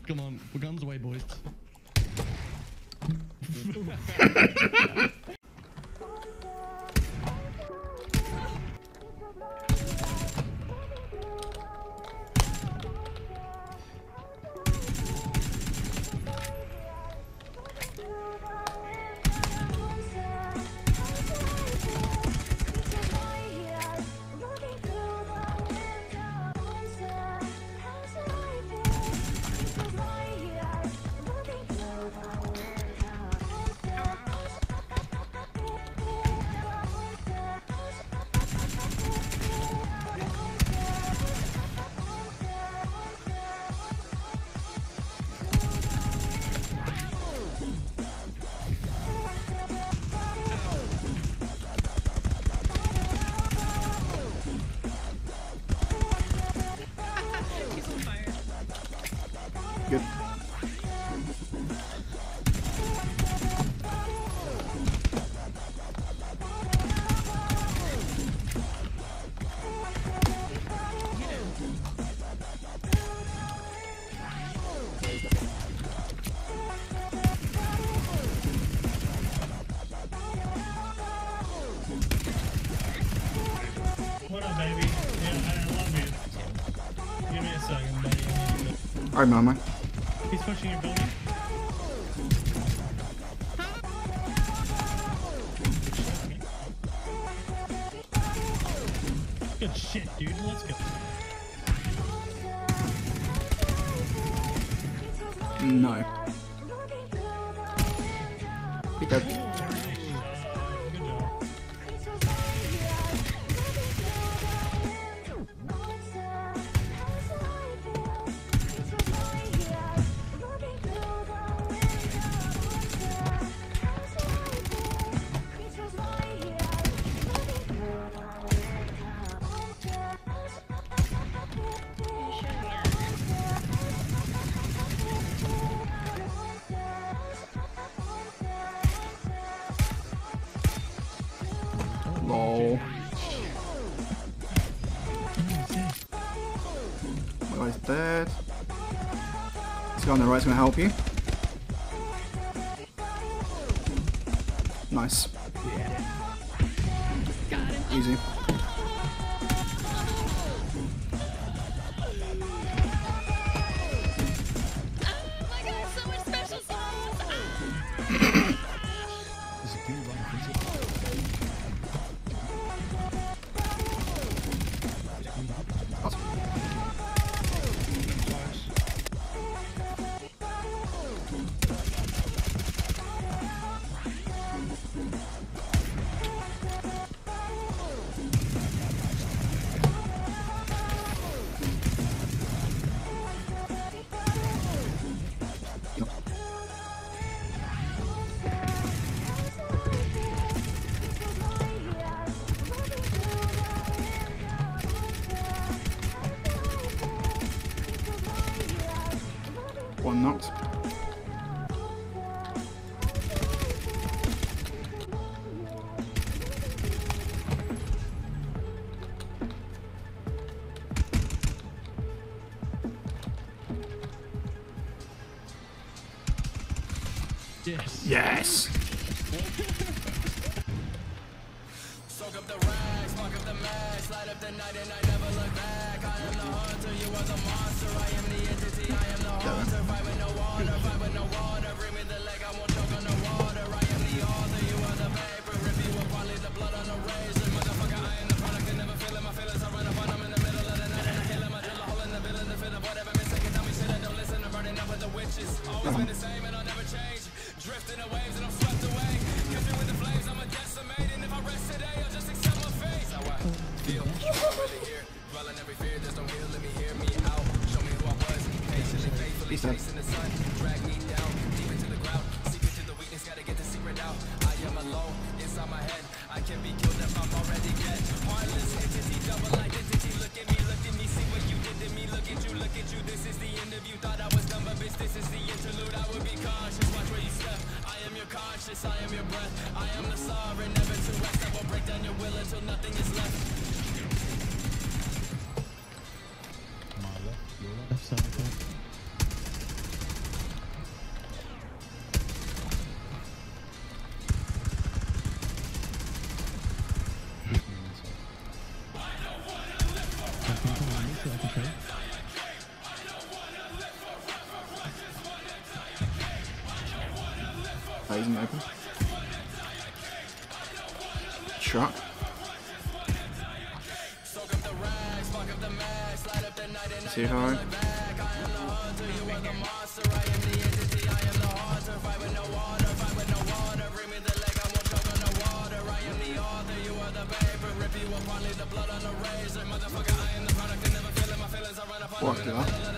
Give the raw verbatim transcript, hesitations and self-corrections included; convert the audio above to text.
Come on, we're guns away, boys. Good. What up, baby? Yeah, I love you. Give me a second, buddy. Alright, mama. He's pushing your building. Good shit, dude. Let's go. No. Be dead. Good job. Lol. My guy's dead. This guy on the right's gonna help you. Nice. Easy. One knocked. Yes. Yes. Soak up the rags, fuck up the max, light up the night and I never look back. I am the hunter, you are the monster. I am the entity, I am the haunter. Fight with no water, fight with no water. Bring me the leg, I won't choke on the water. I am the author, you are the vapor. Rip you apart, leave the blood on the razor. Motherfucker, I am the product, I never feel it. My feelings are right up on, I'm in the middle of the night and I kill him. I drill a hole in the villain, the fit of whatever mistake. Tell me shit, I don't listen, I'm burning up with the witches. Always been the same and I'll never change. Drifting the waves and I'm swept away. Catch me with the flames, I'm a decimated. If I rest today, I'll just accept my face. How I feel, really here. Dwelling every fear, there's no real, let me hear me out. Show me who I was, patiently, faithfully, chasing the sun. Drag me down, deep into the ground. Secret to the weakness, gotta get the secret out. I am alone, inside my head. I can be killed if I'm already dead. Heartless entity, double identity. Look at me, look at me, see what you did to me. Look at you, look at you, this is the interview. Thought I was dumb, but bitch, this is the interlude. I would be cautious, watch where you step. I am your conscious, I am your breath. I am the sovereign, never to rest. I will break down your will until nothing is left. Left side, phasing open. Truck. Too hard. Walked it up.